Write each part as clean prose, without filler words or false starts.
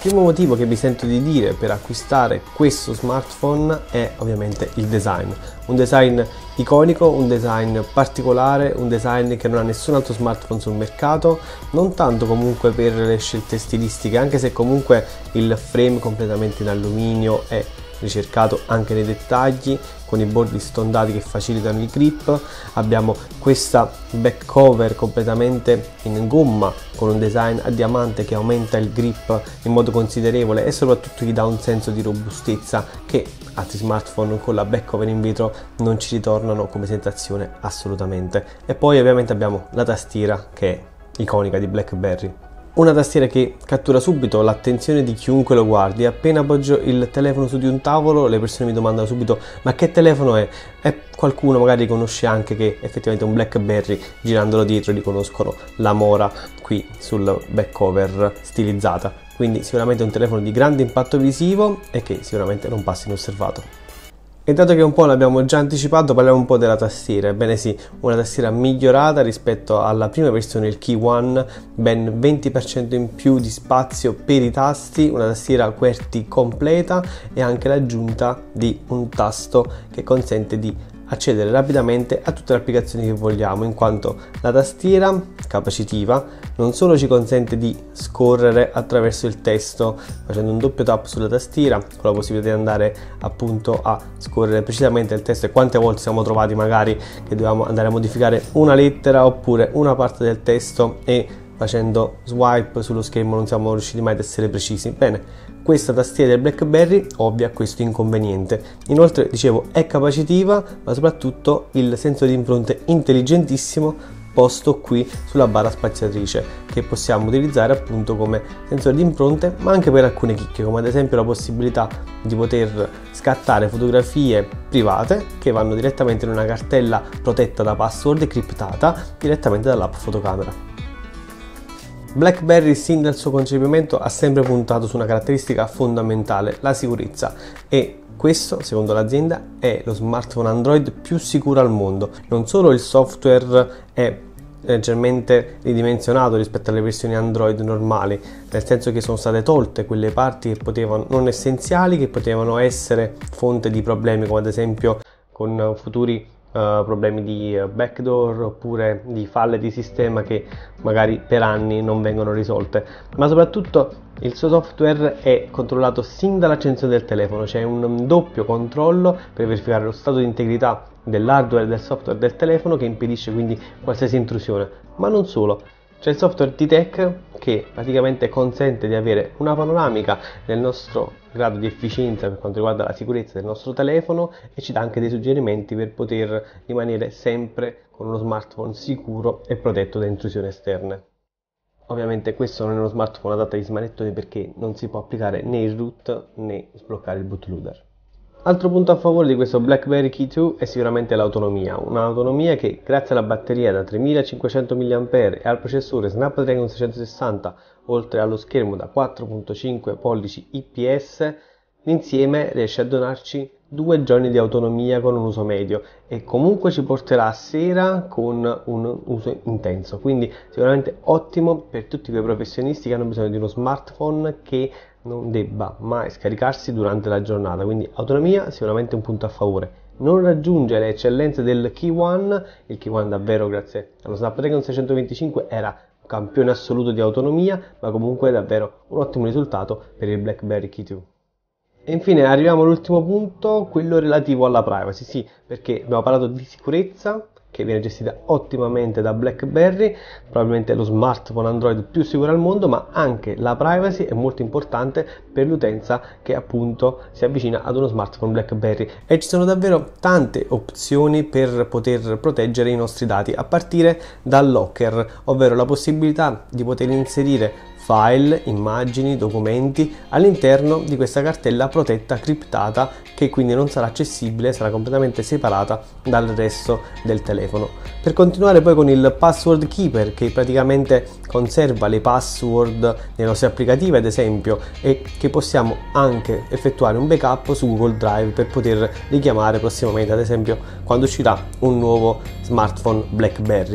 primo motivo che vi sento di dire per acquistare questo smartphone è ovviamente il design. Un design iconico, un design particolare, un design che non ha nessun altro smartphone sul mercato, non tanto comunque per le scelte stilistiche, anche se comunque il frame completamente in alluminio è ricercato anche nei dettagli, con i bordi stondati che facilitano il grip. Abbiamo questa back cover completamente in gomma con un design a diamante che aumenta il grip in modo considerevole e soprattutto gli dà un senso di robustezza che altri smartphone con la back cover in vetro non ci ritornano come sensazione assolutamente. E poi ovviamente abbiamo la tastiera che è iconica di BlackBerry. Una tastiera che cattura subito l'attenzione di chiunque lo guardi. Appena appoggio il telefono su di un tavolo, le persone mi domandano subito: ma che telefono è? E qualcuno magari riconosce anche che effettivamente è un BlackBerry, girandolo dietro riconoscono la mora qui sul back cover stilizzata. Quindi sicuramente è un telefono di grande impatto visivo e che sicuramente non passa inosservato. E dato che un po' l'abbiamo già anticipato, parliamo un po' della tastiera. Ebbene sì, una tastiera migliorata rispetto alla prima versione, il Key One, ben 20% in più di spazio per i tasti, una tastiera QWERTY completa e anche l'aggiunta di un tasto che consente di accedere rapidamente a tutte le applicazioni che vogliamo, in quanto la tastiera capacitiva non solo ci consente di scorrere attraverso il testo facendo un doppio tap sulla tastiera con la possibilità di andare appunto a scorrere precisamente il testo, e quante volte siamo trovati magari che dovevamo andare a modificare una lettera oppure una parte del testo e facendo swipe sullo schermo non siamo riusciti mai ad essere precisi. Bene, questa tastiera del BlackBerry ovvia questo inconveniente. Inoltre, dicevo, è capacitiva, ma soprattutto il sensore di impronte intelligentissimo posto qui sulla barra spaziatrice, che possiamo utilizzare appunto come sensore di impronte, ma anche per alcune chicche, come ad esempio la possibilità di poter scattare fotografie private che vanno direttamente in una cartella protetta da password e criptata direttamente dall'app fotocamera. BlackBerry sin dal suo concepimento ha sempre puntato su una caratteristica fondamentale, la sicurezza, e questo, secondo l'azienda, è lo smartphone Android più sicuro al mondo. Non solo il software è leggermente ridimensionato rispetto alle versioni Android normali, nel senso che sono state tolte quelle parti che potevano non essenziali, che potevano essere fonte di problemi, come ad esempio con futuri problemi di backdoor oppure di falle di sistema che magari per anni non vengono risolte, ma soprattutto il suo software è controllato sin dall'accensione del telefono. C'è un doppio controllo per verificare lo stato di integrità dell'hardware e del software del telefono, che impedisce quindi qualsiasi intrusione. Ma non solo, c'è il software T-Tech che praticamente consente di avere una panoramica del nostro grado di efficienza per quanto riguarda la sicurezza del nostro telefono e ci dà anche dei suggerimenti per poter rimanere sempre con uno smartphone sicuro e protetto da intrusioni esterne. Ovviamente questo non è uno smartphone adatto agli smanettoni, perché non si può applicare né il root né sbloccare il bootloader. Altro punto a favore di questo BlackBerry Key 2 è sicuramente l'autonomia, un'autonomia che grazie alla batteria da 3500 mAh e al processore Snapdragon 660, oltre allo schermo da 4.5 pollici IPS, l'insieme riesce a donarci 2 giorni di autonomia con un uso medio, e comunque ci porterà a sera con un uso intenso, quindi sicuramente ottimo per tutti quei professionisti che hanno bisogno di uno smartphone che non debba mai scaricarsi durante la giornata. Quindi autonomia sicuramente un punto a favore. Non raggiunge le eccellenze del Key One, il Key One davvero grazie allo Snapdragon 625 era un campione assoluto di autonomia, ma comunque è davvero un ottimo risultato per il BlackBerry Key 2. E infine arriviamo all'ultimo punto, quello relativo alla privacy. Sì, perché abbiamo parlato di sicurezza, che viene gestita ottimamente da BlackBerry, probabilmente è lo smartphone Android più sicuro al mondo, ma anche la privacy è molto importante per l'utenza che appunto si avvicina ad uno smartphone BlackBerry, e ci sono davvero tante opzioni per poter proteggere i nostri dati, a partire dal locker, ovvero la possibilità di poter inserire file, immagini, documenti all'interno di questa cartella protetta criptata, che quindi non sarà accessibile, sarà completamente separata dal resto del telefono. Per continuare poi con il Password Keeper, che praticamente conserva le password dei nostri applicativi ad esempio, e che possiamo anche effettuare un backup su Google Drive per poter richiamare prossimamente, ad esempio quando uscirà un nuovo smartphone BlackBerry.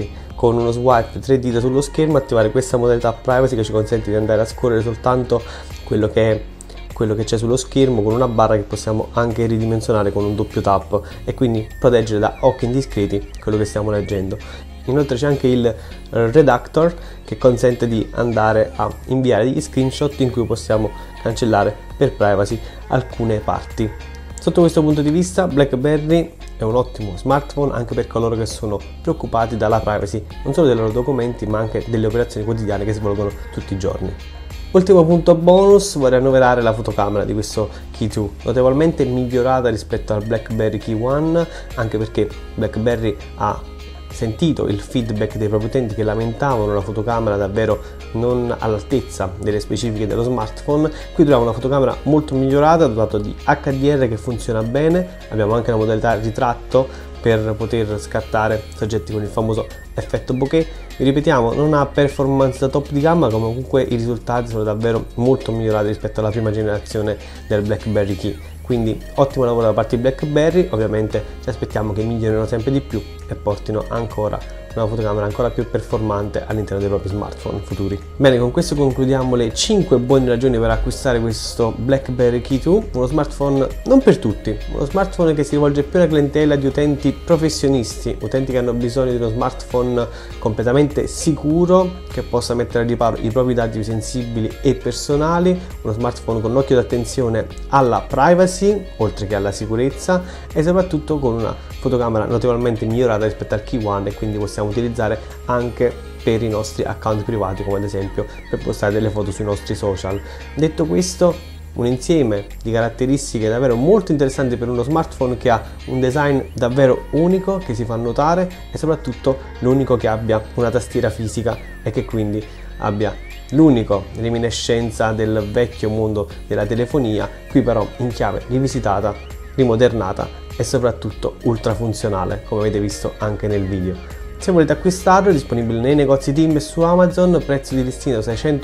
con uno swipe 3 dita sullo schermo attivare questa modalità privacy che ci consente di andare a scorrere soltanto quello che c'è sullo schermo, con una barra che possiamo anche ridimensionare con un doppio tap e quindi proteggere da occhi indiscreti quello che stiamo leggendo. Inoltre c'è anche il Redactor che consente di andare a inviare degli screenshot in cui possiamo cancellare per privacy alcune parti. Sotto questo punto di vista BlackBerry è un ottimo smartphone anche per coloro che sono preoccupati dalla privacy non solo dei loro documenti ma anche delle operazioni quotidiane che svolgono tutti i giorni. Ultimo punto bonus, vorrei annoverare la fotocamera di questo Key 2, notevolmente migliorata rispetto al BlackBerry Key 1, anche perché BlackBerry ha sentito il feedback dei propri utenti che lamentavano la fotocamera davvero non all'altezza delle specifiche dello smartphone. Qui troviamo una fotocamera molto migliorata, dotata di HDR che funziona bene, abbiamo anche la modalità ritratto per poter scattare soggetti con il famoso effetto bokeh. Vi ripetiamo, non ha performance da top di gamma, come comunque i risultati sono davvero molto migliorati rispetto alla prima generazione del BlackBerry Key. Quindi ottimo lavoro da parte di BlackBerry, ovviamente ci aspettiamo che migliorino sempre di più e portino ancora una fotocamera ancora più performante all'interno dei propri smartphone futuri. Bene, con questo concludiamo le 5 buone ragioni per acquistare questo BlackBerry Key 2, uno smartphone non per tutti, uno smartphone che si rivolge più alla clientela di utenti professionisti, utenti che hanno bisogno di uno smartphone completamente sicuro, che possa mettere a riparo i propri dati più sensibili e personali, uno smartphone con un occhio d'attenzione alla privacy, oltre che alla sicurezza, e soprattutto con una fotocamera notevolmente migliorata rispetto al Key 1 e quindi possiamo utilizzare anche per i nostri account privati, come ad esempio per postare delle foto sui nostri social. Detto questo, un insieme di caratteristiche davvero molto interessanti per uno smartphone che ha un design davvero unico, che si fa notare, e soprattutto l'unico che abbia una tastiera fisica e che quindi abbia l'unico reminiscenza del vecchio mondo della telefonia, qui però in chiave rivisitata, rimodernata e soprattutto ultra funzionale, come avete visto anche nel video. Se volete acquistarlo è disponibile nei negozi TIM e su Amazon, prezzo di listino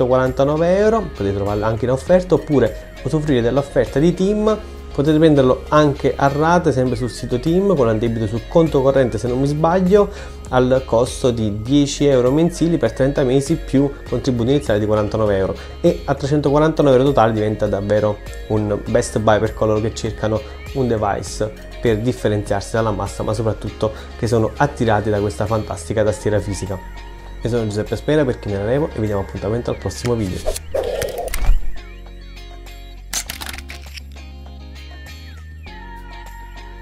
649 euro, potete trovarlo anche in offerta oppure usufruire dell'offerta di TIM. Potete prenderlo anche a rate, sempre sul sito TIM, con un debito sul conto corrente se non mi sbaglio, al costo di 10 euro mensili per 30 mesi più contributo iniziale di 49 euro, e a 349 euro totali diventa davvero un best buy per coloro che cercano un device per differenziarsi dalla massa, ma soprattutto che sono attirati da questa fantastica tastiera fisica. Io sono Giuseppe Spera per Chinerevo e vi diamo appuntamento al prossimo video.